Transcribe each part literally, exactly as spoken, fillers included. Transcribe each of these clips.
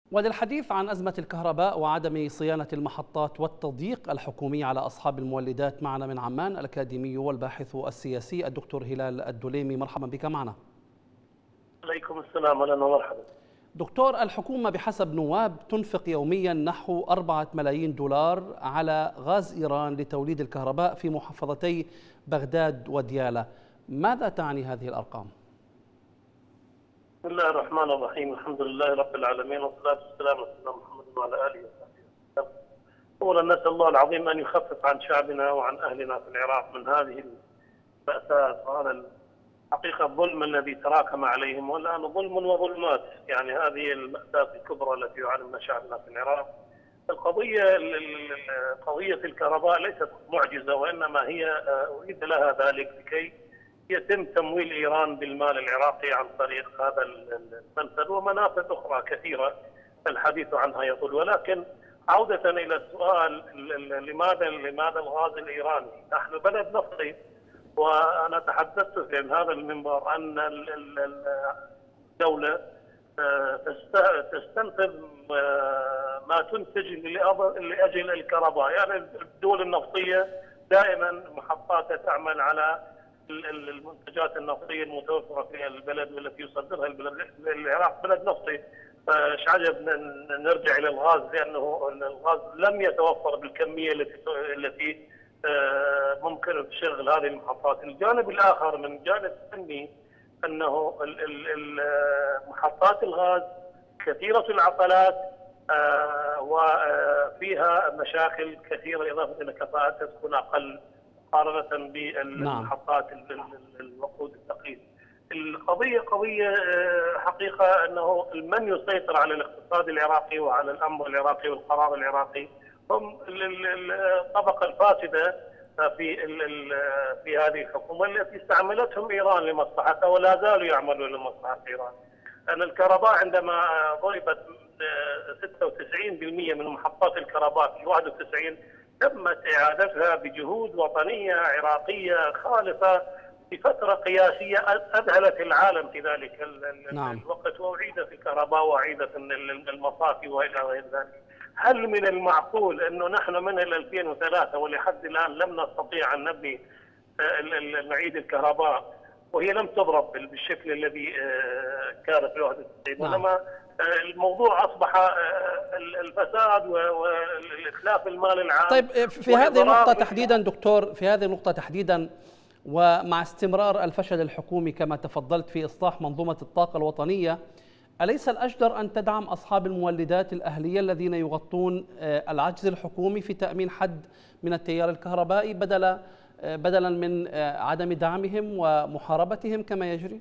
وللحديث عن أزمة الكهرباء وعدم صيانة المحطات والتضييق الحكومي على أصحاب المولدات، معنا من عمان الأكاديمي والباحث السياسي الدكتور هلال الدليمي. مرحبا بك معنا. عليكم السلام، أهلا ومرحبا. دكتور، الحكومة بحسب نواب تنفق يوميا نحو أربعة ملايين دولار على غاز إيران لتوليد الكهرباء في محافظتي بغداد وديالى. ماذا تعني هذه الأرقام؟ بسم الله الرحمن الرحيم، الحمد لله رب العالمين، والصلاة والسلام على سيدنا محمد وعلى آله وصحبه وسلم. أولا نسأل الله العظيم أن يخفف عن شعبنا وعن أهلنا في العراق من هذه المأساة وهذا حقيقة الظلم الذي تراكم عليهم، والآن ظلم وظلمات. يعني هذه المأساة الكبرى التي يعاني منها شعبنا في العراق. القضية قضية الكهرباء ليست معجزة، وإنما هي أريد لها ذلك لكي يتم تمويل إيران بالمال العراقي عن طريق هذا المنفذ ومنافذ أخرى كثيرة الحديث عنها يطول. ولكن عودة إلى السؤال، لماذا لماذا الغاز الإيراني؟ نحن بلد نفطي، وأنا تحدثت في هذا المنبر أن الدولة تستنفذ ما تنتج لأجل الكهرباء. يعني الدول النفطية دائما محطاتها تعمل على المنتجات النفطيه المتوفره في البلد والتي يصدرها البلد. العراق بلد نفطي، فايش عجب نرجع الى الغاز، لانه الغاز لم يتوفر بالكميه التي التي ممكن تشغل هذه المحطات. الجانب الاخر من جانب فني انه محطات الغاز كثيره العطلات وفيها مشاكل كثيره، اضافه الى كفاءتها تكون اقل مقارنة بالمحطات الوقود الثقيل. القضية قضية حقيقة أنه من يسيطر على الاقتصاد العراقي وعلى الأمر العراقي والقرار العراقي هم الطبقة الفاسدة في في هذه الحكومة التي استعملتهم إيران لمصلحتها ولا زالوا يعملون لمصلحة إيران. أن الكهرباء عندما ضربت ستة وتسعين بالمئة من محطات الكهرباء في واحد وتسعين تمت إعادتها بجهود وطنية عراقية خالصة في فترة قياسية أذهلت العالم في ذلك نعم. الوقت، وأعيدت الكهرباء وأعيدت المصافي وإلى غير ذلك. هل من المعقول أنه نحن من ألفين وثلاثة ولحد الآن لم نستطيع أن نبني نعيد الكهرباء وهي لم تضرب بالشكل الذي كانت في واحد وتسعين؟ وإنما الموضوع أصبح الفساد والإتلاف المال العام. طيب، في هذه النقطة تحديدا دكتور، في هذه النقطة تحديدا ومع استمرار الفشل الحكومي كما تفضلت في إصلاح منظومة الطاقة الوطنية، أليس الأجدر أن تدعم أصحاب المولدات الأهلية الذين يغطون العجز الحكومي في تأمين حد من التيار الكهربائي بدلا بدلا من عدم دعمهم ومحاربتهم كما يجري؟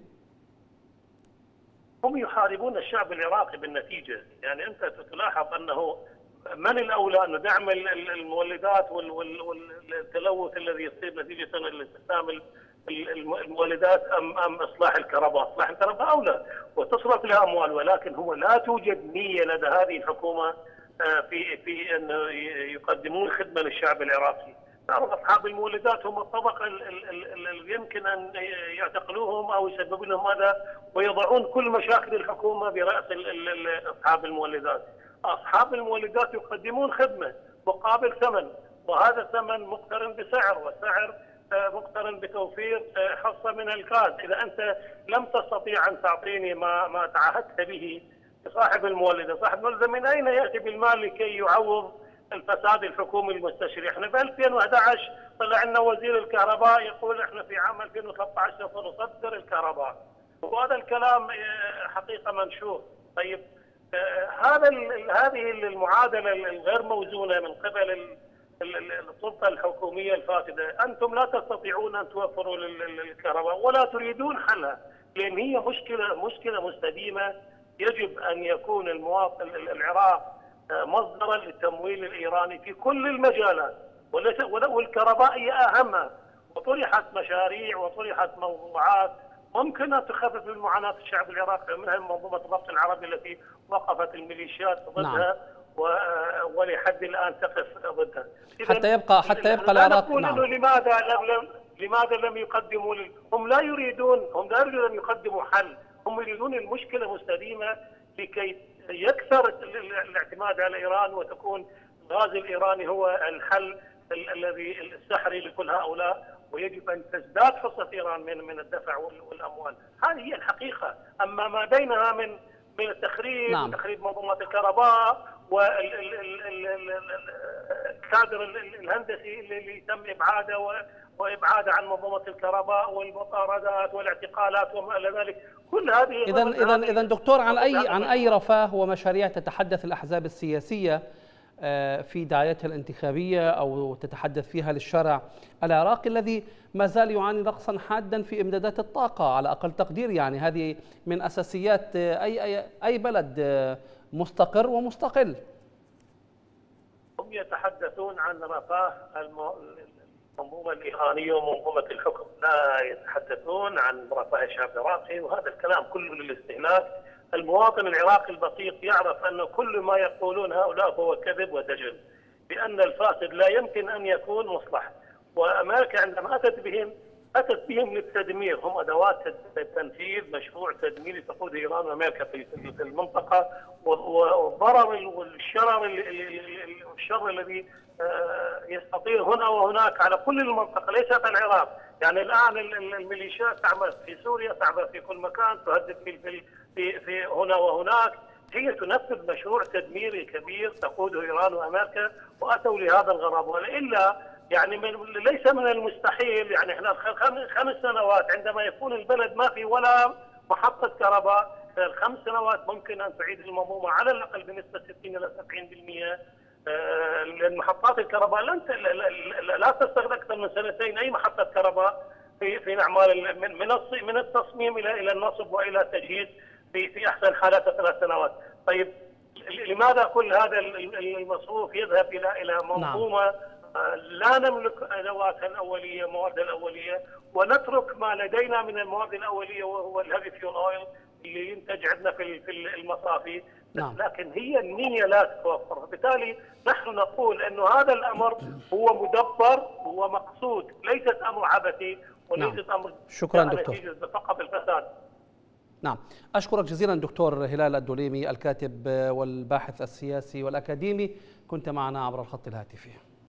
هم يحاربون الشعب العراقي بالنتيجة. يعني أنت تلاحظ أنه من الأولى أن ندعم المولدات والتلوث الذي يصير نتيجة استخدام المولدات أم أم إصلاح الكهرباء؟ إصلاح الكهرباء أولى وتصرف لها أموال، ولكن هو لا توجد نية لدى هذه الحكومة في في أن يقدمون خدمة للشعب العراقي. أصحاب المولدات هم الطبقة اللي يمكن أن يعتقلوهم أو يسببون لهم هذا ويضعون كل مشاكل الحكومة برأس أصحاب المولدات. أصحاب المولدات يقدمون خدمة مقابل ثمن، وهذا الثمن مقترن بسعر، والسعر مقترن بتوفير حصة من الغاز. إذا أنت لم تستطيع أن تعطيني ما ما تعهدت به صاحب المولدة، صاحب المولدة من أين يأتي بالمال لكي يعوض الفساد الحكومي المستشري؟ احنا في ألفين وأحد عشر طلع لنا وزير الكهرباء يقول احنا في عام ألفين وثلاثة عشر سوف نصدر الكهرباء، وهذا الكلام حقيقة منشور. طيب هذا هذه المعادلة الغير موزونة من قبل السلطة الحكومية الفاسدة، أنتم لا تستطيعون أن توفروا للكهرباء ولا تريدون حلها، لأن هي مشكلة مشكلة مستديمة. يجب أن يكون المواطن العراق مصدرا للتمويل الإيراني في كل المجالات، والكهرباء هي أهمها. وطرحت مشاريع وطرحت موضوعات ممكن أن تخفف من معاناة الشعب العراقي، منها منظومة الربط العربي التي وقفت الميليشيات ضدها نعم. ولحد الآن تقف ضدها. حتى يبقى حتى يبقى العراق نعم. لماذا لم لماذا لم يقدموا لل... هم لا يريدون هم لا يريدون أن يقدموا حل، هم يريدون المشكلة مستديمة لكي يكثر الاعتماد على ايران وتكون الغاز الايراني هو الحل الذي السحري لكل هؤلاء، ويجب ان تزداد حصه ايران من من الدفع والاموال. هذه هي الحقيقه. اما ما بينها من من التخريب، نعم. تخريب منظومات الكهرباء والكادر الهندسي اللي تم ابعاده وابعاده عن منظومه الكهرباء والمطاردات والاعتقالات وما الى ذلك، كل هذه اذا اذا اذا دكتور، عن اي عن اي رفاه ومشاريع تتحدث الاحزاب السياسيه في دعايتها الانتخابيه او تتحدث فيها للشارع العراقي الذي ما زال يعاني نقصا حادا في امدادات الطاقه على اقل تقدير؟ يعني هذه من اساسيات اي اي اي بلد مستقر ومستقل. هم يتحدثون عن رفاه المنظومه الايرانيه ومنظومه الحكم، لا يتحدثون عن رفاه الشعب العراقي، وهذا الكلام كله للاستهلاك. المواطن العراقي البسيط يعرف أن كل ما يقولون هؤلاء هو كذب ودجل، بأن الفاسد لا يمكن أن يكون مصلح. وأمريكا عندما أتت بهم أتت بهم للتدمير، هم أدوات تنفيذ مشروع تدميري تقوده إيران وأمريكا في المنطقة، والضرر والشرر الشر الذي يستطير هنا وهناك على كل المنطقة ليست العراق. يعني الآن الميليشيات تعمل في سوريا، تعمل في كل مكان، تهدد في في في هنا وهناك. هي تنفذ مشروع تدميري كبير تقوده ايران وامريكا، واتوا لهذا الغرض. والا يعني من ليس من المستحيل، يعني احنا خمس سنوات عندما يكون البلد ما في ولا محطه كهرباء، خمس سنوات ممكن ان تعيد المنظومه على الاقل بنسبه ستين الى سبعين بالمئة. لان محطات الكهرباء لن لا تستغرق اكثر من سنتين. اي محطه كهرباء في في اعمال من من التصميم الى الى النصب والى التجهيز في في احسن حالات ثلاث سنوات. طيب لماذا كل هذا المصروف يذهب الى الى منظومه نعم. لا نملك ادواتها الاوليه، موادها الاوليه، ونترك ما لدينا من المواد الاوليه وهو الهيفي فيول اويل اللي ينتج عندنا في في المصافي. نعم. لكن هي النيه لا تتوفر، وبالتالي نحن نقول انه هذا الامر هو مدبر ومقصود، ليست امر عبثي وليست نعم. امر شكرا دكتور فقط الفساد. نعم، أشكرك جزيلا دكتور هلال الدوليمي، الكاتب والباحث السياسي والأكاديمي، كنت معنا عبر الخط الهاتفي.